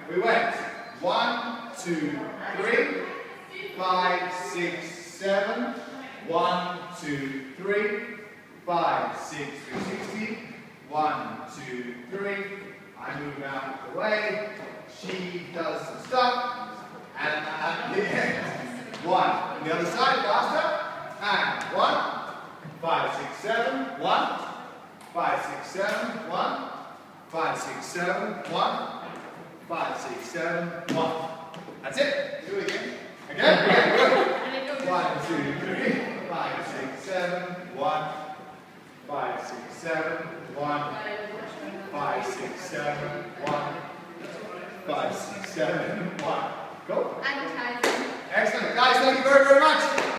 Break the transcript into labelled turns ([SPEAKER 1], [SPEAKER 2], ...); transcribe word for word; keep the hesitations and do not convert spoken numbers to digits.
[SPEAKER 1] We went one, two, three, five, six, seven. One, two, three, five, six, three sixty. One, two, three. I move out of the way. She does some stuff. And at the end, one. On the other side, faster. And one. Five, six, seven. One. Five, six, seven. One. Five, six, seven. One. Five, six, seven. One. That's it. Do it again. Again. Again. Good. One, two, three. Five, six, seven. One. Five, six, seven. One. Five, six, seven. One. Five, six, seven. One. Go.
[SPEAKER 2] Advertising.
[SPEAKER 1] Excellent. Guys, thank you very, very much.